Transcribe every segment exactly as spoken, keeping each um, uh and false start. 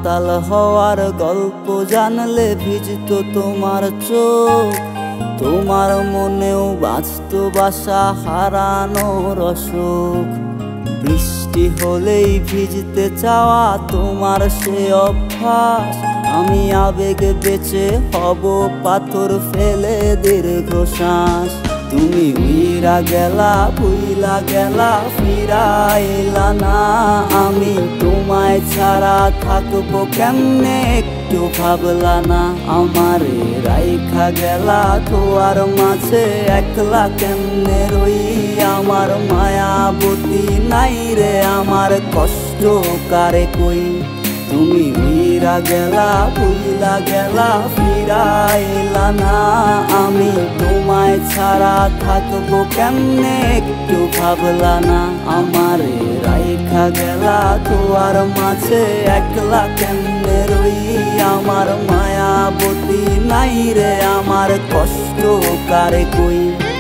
মাতাল হওয়ার গল্প জানলে ভিজতো তোমার চোখ, তোমার মনেও বাঁচতো বাসা হারানোর অসুখ। বৃষ্টি হলেই ভিজতে চাওয়া তোমার সে অভ্যাস, আমি আবেগ বেঁচে হব পাথর ফেলে দীর্ঘ শ্বাস। তুমি উইরা গেলা ভুইলা গেলা ফিরাইলা না, আমি তোমায় ছাড়া থাকবো কেমনে একটু ভাবলা না। আমারে রাইখা গেলা তোমার মাঝে একলা কেমনে রই, আমার মায়াবতী নাই রে আমার কষ্ট কারে কই। তুমি উইরা গেলা ভুইলা গেলা ফিরাইলা না, আমি তোমায় ছাড়া থাকবো কেমনে একটু ভাবলা না। আমারে রাইখা গেলা তোমার মাঝে একলা কেমনে রই, আমার মায়াবতী নাই রে আমার কষ্ট কারে কই।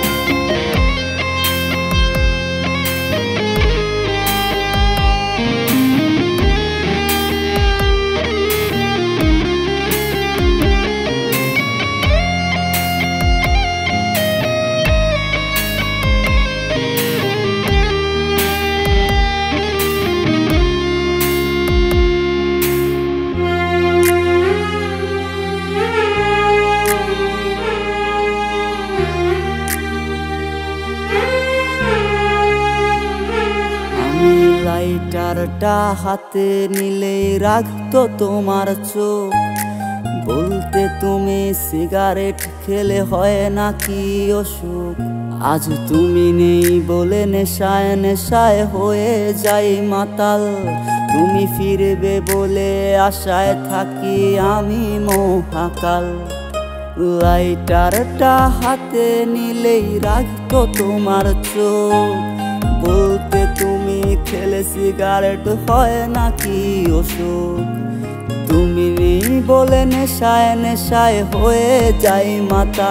লাইটারটা হাতে নিলে রাখতো তোমার চোখ, বলতে তুমি সিগারেট খেলে হয় নাকি অসুখ। আজ তুমি নেই বলে নেশায় নেশায় হয়ে যাই মাতাল, তুমি ফিরবে বলে আশায় থাকি আমি মহাকাল। লাইটারটা হাতে নিলেই রাখতো তোমার চোখ, বলতে তুমি খেলে সিগারেট হয় নাকি অসুখ। তুমি নেই বলে নেশায় নেশায় হয়ে যাই মাতা,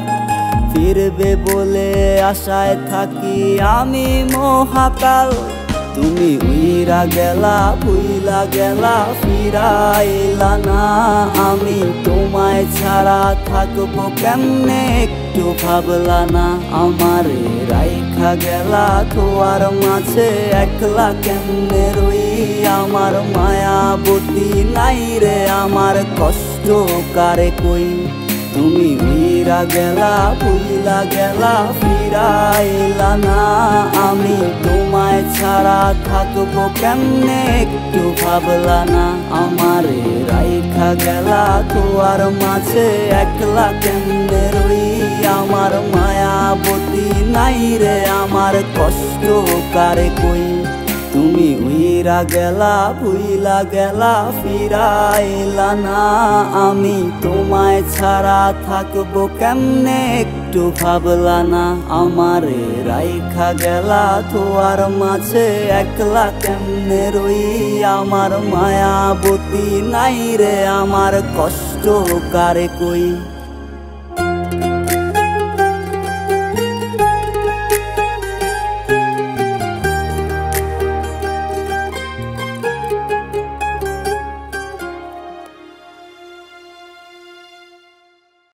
ফিরবে বলে আশায় থাকি আমি মহাকাল। তুমি উইরা গেলা ভুইলা গেলা ফিরাইলা না, আমি তোমায় ছাড়া থাকবো কেমনে একটু ভাবলা না। আমারে রাইখা গেলা তোমার মাঝে একলা কেমনে রই, আমার মায়াবতী নাই রে আমার কষ্ট কারে কই। তুমি উইরা গেলা ভুইলা গেলা ফিরাইলা না, আমি তোমায় ছাড়া থাকবো কেমনে একটু ভাবলা না। আমারে রাইখা গেলা তোমার মাঝে একলা কেমনে রই, আমার মায়াবতী নাই রে আমার কষ্ট কারে কই। তুমি উইরা গেলা ভুইলা গেলা ফিরাইলা না, আমি তোমায় ছাড়া থাকবো কেমনে একটু ভাবলা না। আমারে রাইখা গেলা তোমার মাঝে একলা কেমনে রই, আমার মায়াবতী নাই রে আমার কষ্ট কারে কই।